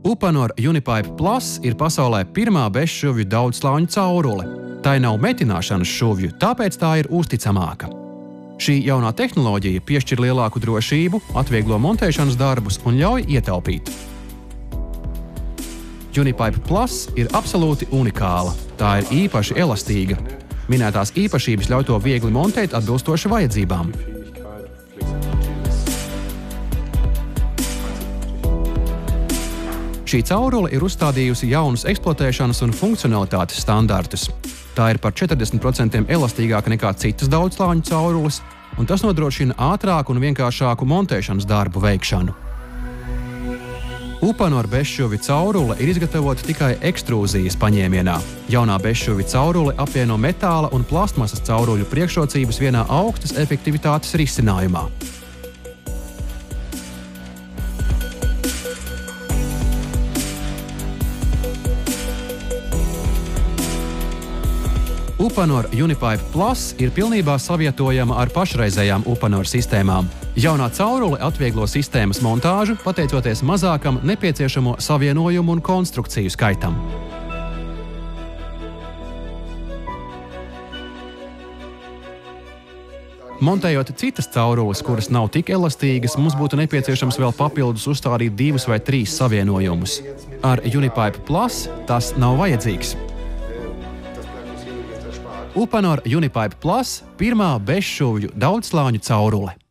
Uponor Unipipe Plus ir pasaulē pirmā bezšuvju daudzslāņu caurule. Tai nav metināšanas šuvju, tāpēc tā ir uzticamāka. Šī jaunā tehnoloģija piešķir lielāku drošību, atvieglo montēšanas darbus un ļauj ietaupīt. Unipipe Plus ir absolūti unikāla. Tā ir īpaši elastīga. Minētās īpašības ļauj to viegli montēt atbilstoši vajadzībām. Šī caurule ir uzstādījusi jaunus eksploatēšanas un funkcionalitātes standartus. Tā ir par 40% elastīgāka nekā citas daudzslāņu caurules, un tas nodrošina ātrāku un vienkāršāku montēšanas darbu veikšanu. Uponor bezšuvju caurule ir izgatavota tikai ekstrūzijas paņēmienā. Jaunā bezšuvju caurule apvieno metāla un plastmasas cauruļu priekšrocības vienā augstas efektivitātes risinājumā. Uponor Unipipe Plus ir pilnībā savietojama ar pašreizējām Uponor sistēmām. Jaunā caurule atvieglo sistēmas montāžu, pateicoties mazākam nepieciešamo savienojumu un konstrukciju skaitam. Montējot citas caurules, kuras nav tik elastīgas, mums būtu nepieciešams vēl papildus uzstādīt 2 vai 3 savienojumus. Ar Unipipe Plus tas nav vajadzīgs. Uponor Unipipe Plus – pirmā bezšuvju daudzslāņu caurule.